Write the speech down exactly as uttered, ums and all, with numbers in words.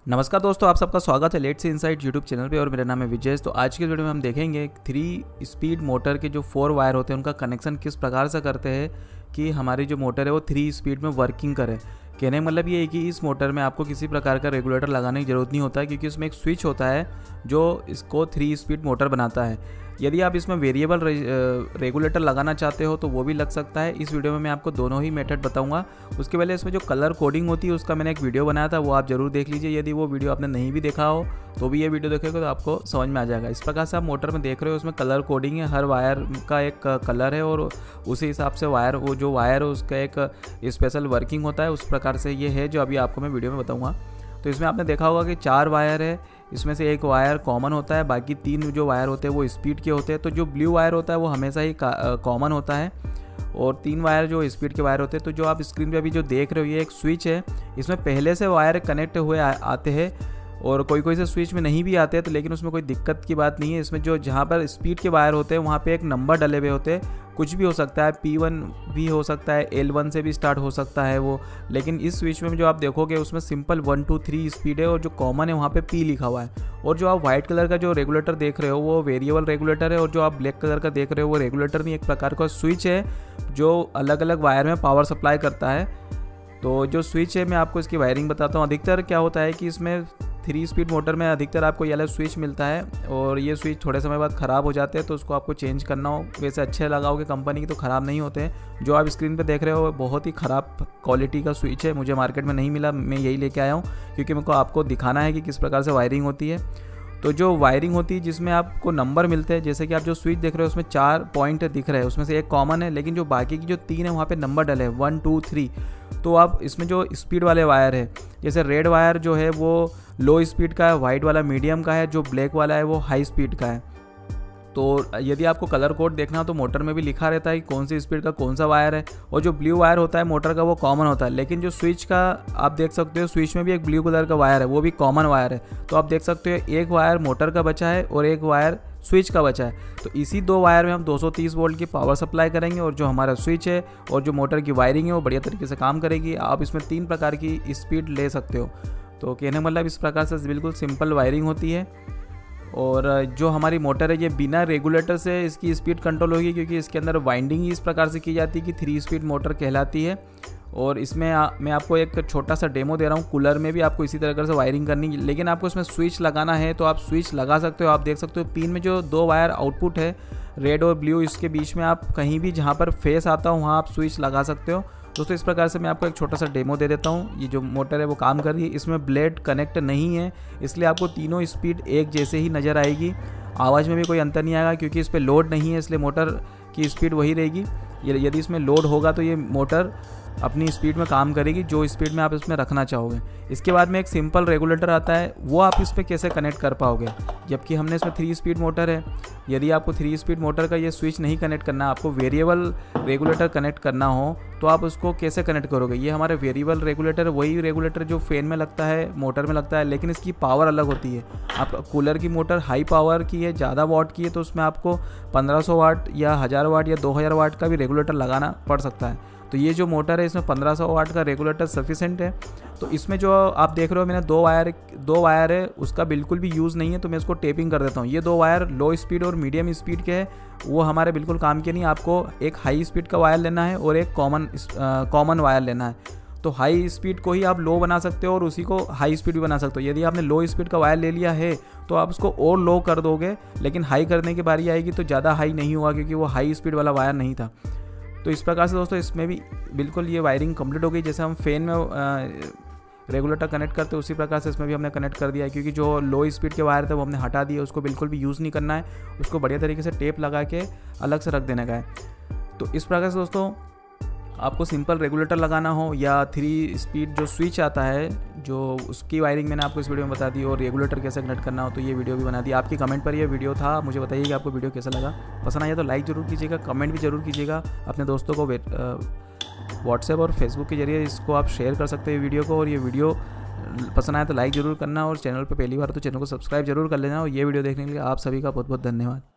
नमस्कार दोस्तों, आप सबका स्वागत है लेट्स इनसाइट यूट्यूब चैनल पे और मेरा नाम है विजय। तो आज की वीडियो में हम देखेंगे थ्री स्पीड मोटर के जो फोर वायर होते हैं उनका कनेक्शन किस प्रकार से करते हैं कि हमारी जो मोटर है वो थ्री स्पीड में वर्किंग करे। कहने का मतलब ये है कि इस मोटर में आपको किसी प्रकार का रेगुलेटर लगाने की ज़रूरत नहीं होता है, क्योंकि उसमें एक स्विच होता है जो इसको थ्री स्पीड मोटर बनाता है। यदि आप इसमें वेरिएबल रे, रेगुलेटर लगाना चाहते हो तो वो भी लग सकता है। इस वीडियो में मैं आपको दोनों ही मेथड बताऊंगा। उसके पहले इसमें जो कलर कोडिंग होती है उसका मैंने एक वीडियो बनाया था, वो आप जरूर देख लीजिए। यदि वो वीडियो आपने नहीं भी देखा हो तो भी ये वीडियो देखेगा तो आपको समझ में आ जाएगा। इस प्रकार से आप मोटर में देख रहे हो, उसमें कलर कोडिंग है, हर वायर का एक कलर है और उसी हिसाब से वायर वो जो वायर है उसका एक स्पेशल वर्किंग होता है। उस प्रकार से ये है जो अभी आपको मैं वीडियो में बताऊँगा। तो इसमें आपने देखा होगा कि चार वायर है, इसमें से एक वायर कॉमन होता है, बाकी तीन जो वायर होते हैं वो स्पीड के होते हैं। तो जो ब्लू वायर होता है वो हमेशा ही कॉमन होता है और तीन वायर जो स्पीड के वायर होते हैं। तो जो आप स्क्रीन पे अभी जो देख रहे हो ये एक स्विच है, इसमें पहले से वायर कनेक्ट हुए आ, आते हैं और कोई कोई से स्विच में नहीं भी आते हैं, तो लेकिन उसमें कोई दिक्कत की बात नहीं है। इसमें जो जहाँ पर स्पीड के वायर होते हैं वहाँ पे एक नंबर डले हुए होते हैं, कुछ भी हो सकता है, पी वन भी हो सकता है, एल वन से भी स्टार्ट हो सकता है वो। लेकिन इस स्विच में जो आप देखोगे उसमें simple one two three speed है और जो कॉमन है वहाँ पे पी लिखा हुआ है। और जो आप व्हाइट कलर का जो रेगुलेटर देख रहे हो वो वेरिएबल रेगुलेटर है और जो आप ब्लैक कलर का देख रहे हो वो रेगुलेटर नहीं, एक प्रकार का स्विच है जो अलग अलग वायर में पावर सप्लाई करता है। तो जो स्विच है मैं आपको इसकी वायरिंग बताता हूँ। अधिकतर क्या होता है कि इसमें थ्री स्पीड मोटर में अधिकतर आपको ये वाला स्विच मिलता है और ये स्विच थोड़े समय बाद ख़राब हो जाते हैं, तो उसको आपको चेंज करना हो। वैसे अच्छे लगाओगे कंपनी की तो ख़राब नहीं होते हैं। जो आप स्क्रीन पे देख रहे हो बहुत ही ख़राब क्वालिटी का स्विच है, मुझे मार्केट में नहीं मिला, मैं यही लेके आया हूँ क्योंकि मेरे को आपको दिखाना है कि किस प्रकार से वायरिंग होती है। तो जो वायरिंग होती है जिसमें आपको नंबर मिलते हैं, जैसे कि आप जो स्विच देख रहे हो उसमें चार पॉइंट दिख रहे हैं, उसमें से एक कॉमन है, लेकिन जो बाकी की जो तीन है वहाँ पे नंबर डले हैं वन टू थ्री। तो आप इसमें जो स्पीड वाले वायर है, जैसे रेड वायर जो है वो लो स्पीड का है, वाइट वाला मीडियम का है, जो ब्लैक वाला है वो हाई स्पीड का है। तो यदि आपको कलर कोड देखना हो तो मोटर में भी लिखा रहता है कि कौन सी स्पीड का कौन सा वायर है। और जो ब्लू वायर होता है मोटर का वो कॉमन होता है, लेकिन जो स्विच का आप देख सकते हो स्विच में भी एक ब्लू कलर का वायर है, वो भी कॉमन वायर है। तो आप देख सकते हो एक वायर मोटर का बचा है और एक वायर स्विच का बचा है। तो इसी दो वायर में हम दो सौ तीस वोल्ट की पावर सप्लाई करेंगे और जो हमारा स्विच है और जो मोटर की वायरिंग है वो बढ़िया तरीके से काम करेगी। आप इसमें तीन प्रकार की स्पीड ले सकते हो। तो कहने मतलब इस प्रकार से बिल्कुल सिंपल वायरिंग होती है। और जो हमारी मोटर है ये बिना रेगुलेटर से इसकी स्पीड कंट्रोल होगी, क्योंकि इसके अंदर वाइंडिंग ही इस प्रकार से की जाती है कि थ्री स्पीड मोटर कहलाती है। और इसमें आ, मैं आपको एक छोटा सा डेमो दे रहा हूँ। कूलर में भी आपको इसी तरह से वायरिंग करनी है, लेकिन आपको इसमें स्विच लगाना है तो आप स्विच लगा सकते हो। आप देख सकते हो पिन में जो दो वायर आउटपुट है रेड और ब्लू, इसके बीच में आप कहीं भी जहाँ पर फेस आता हो वहाँ आप स्विच लगा सकते हो। दोस्तों इस प्रकार से मैं आपको एक छोटा सा डेमो दे देता हूँ। ये जो मोटर है वो काम कर रही है, इसमें ब्लेड कनेक्ट नहीं है, इसलिए आपको तीनों स्पीड एक जैसे ही नज़र आएगी। आवाज़ में भी कोई अंतर नहीं आएगा क्योंकि इस पर लोड नहीं है, इसलिए मोटर की स्पीड वही रहेगी। यदि इसमें लोड होगा तो ये मोटर अपनी स्पीड में काम करेगी जो स्पीड में आप इसमें रखना चाहोगे। इसके बाद में एक सिंपल रेगुलेटर आता है, वो आप इस पर कैसे कनेक्ट कर पाओगे, जबकि हमने इसमें थ्री स्पीड मोटर है। यदि आपको थ्री स्पीड मोटर का ये स्विच नहीं कनेक्ट करना, आपको वेरिएबल रेगुलेटर कनेक्ट करना हो तो आप उसको कैसे कनेक्ट करोगे। ये हमारे वेरिएबल रेगुलेटर वही रेगुलेटर जो फैन में लगता है, मोटर में लगता है, लेकिन इसकी पावर अलग होती है। आप कूलर की मोटर हाई पावर की है, ज़्यादा वाट की है, तो उसमें आपको पंद्रह सौ वाट या हज़ार वाट या दो हज़ार वाट का भी रेगुलेटर लगाना पड़ सकता है। तो ये जो मोटर है इसमें पंद्रह सौ वाट का रेगुलेटर सफिशेंट है। तो इसमें जो आप देख रहे हो मैंने दो वायर दो वायर है उसका बिल्कुल भी यूज़ नहीं है, तो मैं इसको टेपिंग कर देता हूँ। ये दो वायर लो स्पीड और मीडियम स्पीड के हैं, वो हमारे बिल्कुल काम के नहीं। आपको एक हाई स्पीड का वायर लेना है और एक कॉमन कॉमन वायर लेना है। तो हाई स्पीड को ही आप लो बना सकते हो और उसी को हाई स्पीड भी बना सकते हो। यदि आपने लो स्पीड का वायर ले लिया है तो आप उसको और लो कर दोगे, लेकिन हाई करने की बारी आएगी तो ज़्यादा हाई नहीं होगा क्योंकि वो हाई स्पीड वाला वायर नहीं था। तो इस प्रकार से दोस्तों इसमें भी बिल्कुल ये वायरिंग कंप्लीट हो गई। जैसे हम फैन में रेगुलेटर कनेक्ट करते हैं उसी प्रकार से इसमें भी हमने कनेक्ट कर दिया है, क्योंकि जो लो स्पीड के वायर थे वो हमने हटा दिए, उसको बिल्कुल भी यूज़ नहीं करना है, उसको बढ़िया तरीके से टेप लगा के अलग से रख देने का है। तो इस प्रकार से दोस्तों आपको सिंपल रेगुलेटर लगाना हो या थ्री स्पीड जो स्विच आता है जो उसकी वायरिंग मैंने आपको इस वीडियो में बता दी, और रेगुलेटर कैसे कनेक्ट करना हो तो ये वीडियो भी बना दी। आपकी कमेंट पर ये वीडियो था, मुझे बताइए कि आपको वीडियो कैसा लगा। पसंद आया तो लाइक ज़रूर कीजिएगा, कमेंट भी ज़रूर कीजिएगा। अपने दोस्तों को व्हाट्सएप और फेसबुक के जरिए इसको आप शेयर कर सकते हैं वीडियो को। और ये वीडियो पसंद आया तो लाइक ज़रूर करना और चैनल पर पहली बार तो चैनल को सब्सक्राइब जरूर कर लेना। और ये वीडियो देखने के लिए आप सभी का बहुत बहुत धन्यवाद।